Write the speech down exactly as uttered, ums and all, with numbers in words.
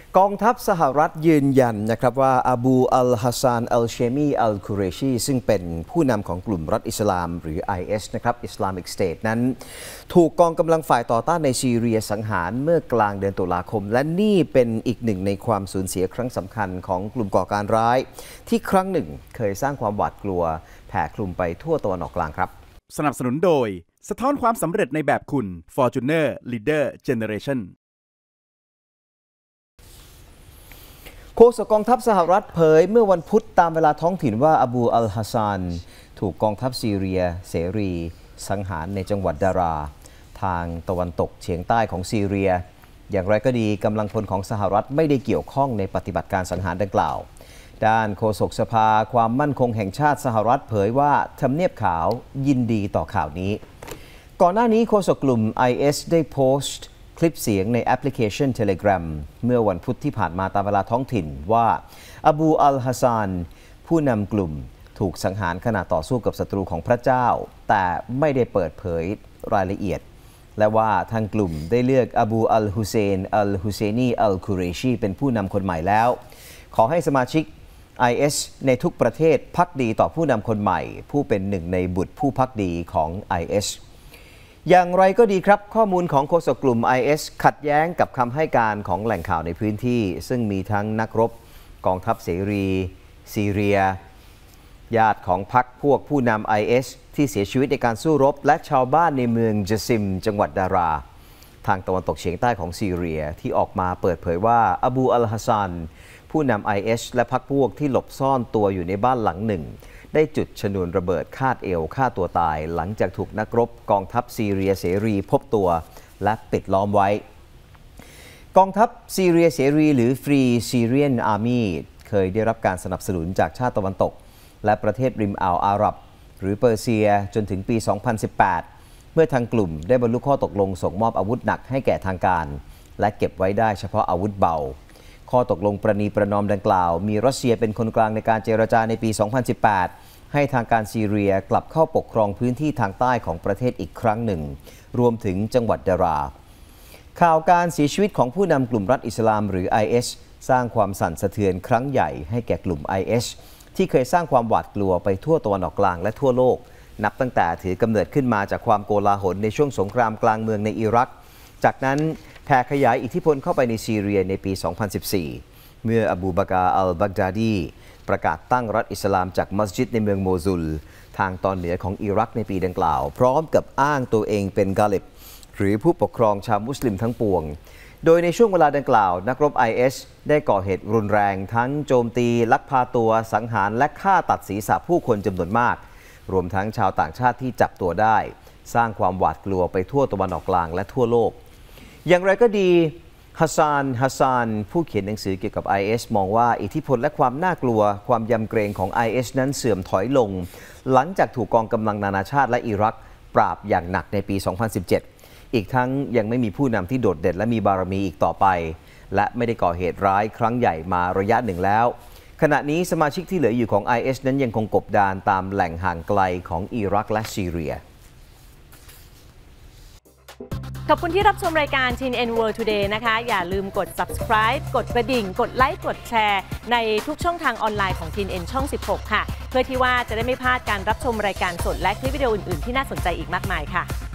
กองทัพสหรัฐยืนยันนะครับว่าอาบูอัลฮัสซานอัลเชมีอัลคุเรชีซึ่งเป็นผู้นำของกลุ่มรัฐอิสลามหรือ ไอ เอส นะครับ Islamic State นั้นถูกกองกำลังฝ่ายต่อต้านในซีเรียสังหารเมื่อกลางเดือนตุลาคมและนี่เป็นอีกหนึ่งในความสูญเสียครั้งสำคัญของกลุ่มก่อการร้ายที่ครั้งหนึ่งเคยสร้างความหวาดกลัวแผ่คลุมไปทั่วตะวันออกกลางครับสนับสนุนโดยสะท้อนความสำเร็จในแบบคุณ Fortuner Leader Generation โฆษกกองทัพสหรัฐเผยเมื่อวันพุธตามเวลาท้องถิ่นว่าอาบูอัลฮัสซานถูกกองทัพซีเรียเสรีสังหารในจังหวัดดาราทางตะวันตกเฉียงใต้ของซีเรียอย่างไรก็ดีกำลังพลของสหรัฐไม่ได้เกี่ยวข้องในปฏิบัติการสังหารดังกล่าวด้านโฆษกสภาความมั่นคงแห่งชาติสหรัฐเผยว่าทำเนียบขาวยินดีต่อข่าวนี้ก่อนหน้านี้โฆษกกลุ่ม ไอ เอส ได้โพสต์คลิปเสียงในแอปพลิเคชัน Telegram เมื่อวันพุธที่ผ่านมาตามเวลาท้องถิ่นว่าอาบูอัลฮัสซานผู้นำกลุ่มถูกสังหารขณะต่อสู้กับศัตรูของพระเจ้าแต่ไม่ได้เปิดเผยรายละเอียดและว่าทางกลุ่มได้เลือกอาบูอัลฮุเซนอัลฮุเซนีอัลคุเรชีเป็นผู้นำคนใหม่แล้วขอให้สมาชิก ไอ เอส ในทุกประเทศภักดีต่อผู้นำคนใหม่ผู้เป็นหนึ่งในบุตรผู้ภักดีของ ไอ เอสอย่างไรก็ดีครับข้อมูลของโฆษกกลุ่ม ไอ เอส ขัดแย้งกับคำให้การของแหล่งข่าวในพื้นที่ซึ่งมีทั้งนักรบกองทัพเสรีซีเรียญาติของพรรคพวกผู้นำ ไอ เอส ที่เสียชีวิตในการสู้รบและชาวบ้านในเมืองจซิมจังหวัดดาราทางตะวันตกเฉียงใต้ของซีเรียที่ออกมาเปิดเผยว่าอาบูอัลฮัสซานผู้นำ ไอ เอส และพรรคพวกที่หลบซ่อนตัวอยู่ในบ้านหลังหนึ่งได้จุดชนวนระเบิดคาดเอวฆ่าตัวตายหลังจากถูกนักรบกองทัพซีเรียเสรีพบตัวและปิดล้อมไว้กองทัพซีเรียเสรีหรือ Free Syrian Army เคยได้รับการสนับสนุนจากชาติตะวันตกและประเทศริมอ่าวอาหรับหรือเปอร์เซียจนถึงปี สองพันสิบแปด เมื่อทางกลุ่มได้บรรลุข้อตกลงส่งมอบอาวุธหนักให้แก่ทางการและเก็บไว้ได้เฉพาะอาวุธเบาข้อตกลงประนีประนอมดังกล่าวมีรัสเซียเป็นคนกลางในการเจรจาในปี สองพันสิบแปด ให้ทางการซีเรียกลับเข้าปกครองพื้นที่ทางใต้ของประเทศอีกครั้งหนึ่งรวมถึงจังหวัดดาราข่าวการเสียชีวิตของผู้นำกลุ่มรัฐอิสลามหรือ ไอ เอส สร้างความสั่นสะเทือนครั้งใหญ่ให้แก่กลุ่ม ไอ เอส ที่เคยสร้างความหวาดกลัวไปทั่วตะวันออกกลางและทั่วโลกนับตั้งแต่ถือกำเนิดขึ้นมาจากความโกลาหลในช่วงสงครามกลางเมืองในอิรักจากนั้นแผ่ขยายอิทธิพลเข้าไปในซีเรียในปี สองพันสิบสี่เมื่ออบูบากาอัลบักดาดีประกาศตั้งรัฐอิสลามจากมัสยิดในเมืองโมซุลทางตอนเหนือของอิรักในปีดังกล่าวพร้อมกับอ้างตัวเองเป็นกาลิบหรือผู้ปกครองชาวมุสลิมทั้งปวงโดยในช่วงเวลาดังกล่าวนักรบ ไอ เอส ได้ก่อเหตุรุนแรงทั้งโจมตีลักพาตัวสังหารและฆ่าตัดศีรษะผู้คนจำนวนมากรวมทั้งชาวต่างชาติที่จับตัวได้สร้างความหวาดกลัวไปทั่วตะวันออกกลางและทั่วโลกอย่างไรก็ดีฮัสซานฮัสซานผู้เขียนหนังสือเกี่ยวกับ ไอ เอส มองว่าอิทธิพลและความน่ากลัวความยำเกรงของ ไอ เอส นั้นเสื่อมถอยลงหลังจากถูกกองกำลังนานาชาติและอิรักปราบอย่างหนักในปี สองพันสิบเจ็ด อีกทั้งยังไม่มีผู้นำที่โดดเด่นและมีบารมีอีกต่อไปและไม่ได้ก่อเหตุร้ายครั้งใหญ่มาระยะหนึ่งแล้วขณะนี้สมาชิกที่เหลืออยู่ของ ไอ เอส นั้นยังคงกบดานตามแหล่งห่างไกลของอิรักและซีเรียขอบคุณที่รับชมรายการ ที เอ็น เอ็น World Today นะคะ อย่าลืมกด Subscribe กดกระดิ่งกดไลค์กดแชร์ในทุกช่องทางออนไลน์ของ ที เอ็น เอ็น ช่อง สิบหก ค่ะเพื่อที่ว่าจะได้ไม่พลาดการรับชมรายการสดและคลิปวิดีโออื่นๆที่น่าสนใจอีกมากมายค่ะ